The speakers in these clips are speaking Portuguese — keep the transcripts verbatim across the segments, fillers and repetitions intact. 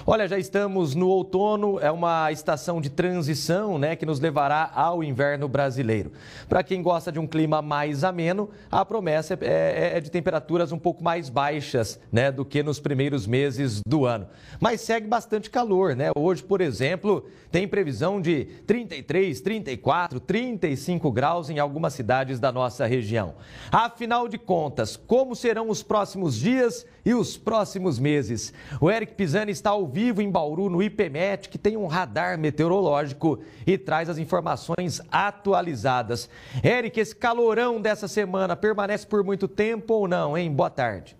Olha, já estamos no outono, é uma estação de transição, né, que nos levará ao inverno brasileiro. Para quem gosta de um clima mais ameno, a promessa é, é de temperaturas um pouco mais baixas, né, do que nos primeiros meses do ano. Mas segue bastante calor, né? Hoje, por exemplo, tem previsão de trinta e três, trinta e quatro, trinta e cinco graus em algumas cidades da nossa região. Afinal de contas, como serão os próximos dias e os próximos meses? O Eric Pisani está ao vivo em Bauru, no IPMET, que tem um radar meteorológico e traz as informações atualizadas. Eric, esse calorão dessa semana permanece por muito tempo ou não, hein? Boa tarde.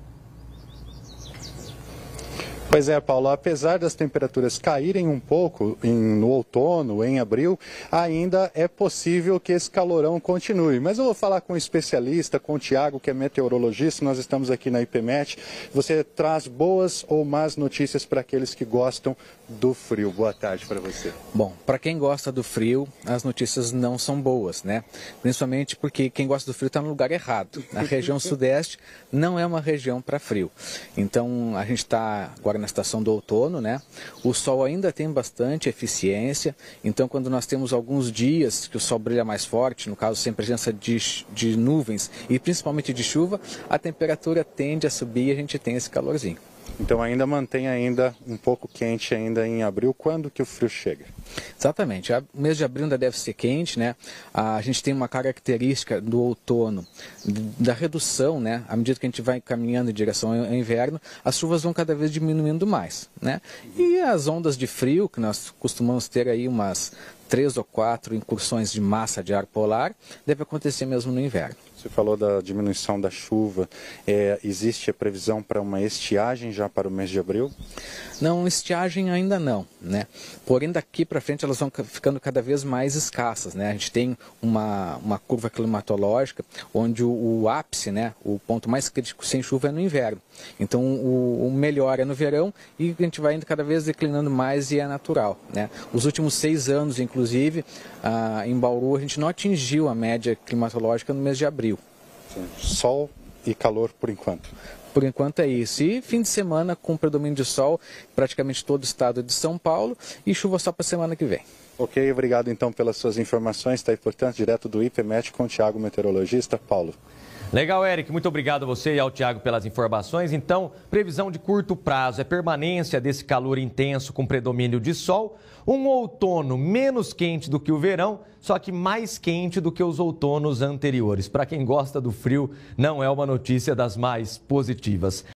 Pois é, Paulo, apesar das temperaturas caírem um pouco em, no outono, em abril, ainda é possível que esse calorão continue. Mas eu vou falar com um especialista, com o Tiago, que é meteorologista, nós estamos aqui na IPMET. Você traz boas ou más notícias para aqueles que gostam do frio. Boa tarde para você. Bom, para quem gosta do frio, as notícias não são boas, né? Principalmente porque quem gosta do frio está no lugar errado. A região sudeste não é uma região para frio. Então, a gente está agora na estação do outono, né? O sol ainda tem bastante eficiência, então quando nós temos alguns dias que o sol brilha mais forte, no caso sem presença de, de nuvens e principalmente de chuva, a temperatura tende a subir e a gente tem esse calorzinho. Então ainda mantém ainda um pouco quente ainda em abril. Quando que o frio chega? Exatamente. O mês de abril ainda deve ser quente, né? A gente tem uma característica do outono, da redução, né? À medida que a gente vai caminhando em direção ao inverno, as chuvas vão cada vez diminuindo mais, né? E as ondas de frio, que nós costumamos ter aí umas três ou quatro incursões de massa de ar polar, deve acontecer mesmo no inverno. Você falou da diminuição da chuva. É, existe a previsão para uma estiagem já para o mês de abril? Não, estiagem ainda não, né? Porém, daqui para frente elas vão ficando cada vez mais escassas, né? A gente tem uma, uma curva climatológica onde o, o ápice, né? O ponto mais crítico sem chuva é no inverno. Então, o, o melhor é no verão e a gente vai indo cada vez declinando mais e é natural, né? Os últimos seis anos, inclusive, ah, em Bauru, a gente não atingiu a média climatológica no mês de abril. Sim. Sol e calor por enquanto. Por enquanto é isso. E fim de semana com predomínio de sol, praticamente todo o estado de São Paulo, e chuva só para a semana que vem. Ok, obrigado então pelas suas informações. Está aí, portanto, direto do IPMET com o Tiago, meteorologista. Paulo. Legal, Eric. Muito obrigado a você e ao Tiago pelas informações. Então, previsão de curto prazo é permanência desse calor intenso com predomínio de sol, um outono menos quente do que o verão, só que mais quente do que os outonos anteriores. Para quem gosta do frio, não é uma notícia das mais positivas.